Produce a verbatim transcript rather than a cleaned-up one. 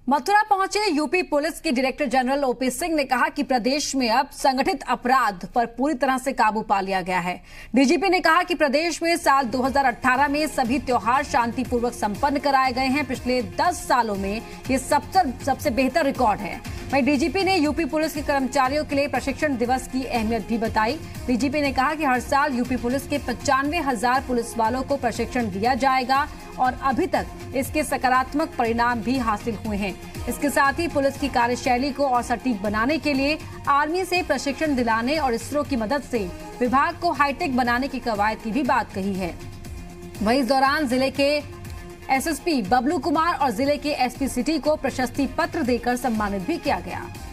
मथुरा पहुंचे UP police के director general OP Singh ने कहा कि प्रदेश में अब संगठित अपराध पर पूरी तरह से काबू पा लिया गया है। डीजीपी ने कहा कि प्रदेश में साल दो हज़ार अठारह में सभी त्योहार शांतिपूर्वक संपन्न कराए गए हैं। पिछले दस सालों में ये सबसे सबसे बेहतर रिकॉर्ड है। वहीं डीजीपी ने यूपी पुलिस के कर्मचारियों के लिए प्रशिक्षण दिवस की अहमियत भी बताई। डीजीपी ने कहा कि हर साल यूपी पुलिस के पचानवे हजार पुलिस वालों को प्रशिक्षण दिया जाएगा और अभी तक इसके सकारात्मक परिणाम भी हासिल हुए हैं। इसके साथ ही पुलिस की कार्यशैली को और सटीक बनाने के लिए आर्मी से प्रशिक्षण दिलाने और इसरो की मदद से विभाग को हाईटेक बनाने की कवायद की भी बात कही है। वहीं इस दौरान जिले के एसएसपी बबलू कुमार और जिले के एसपी सिटी को प्रशस्ति पत्र देकर सम्मानित भी किया गया।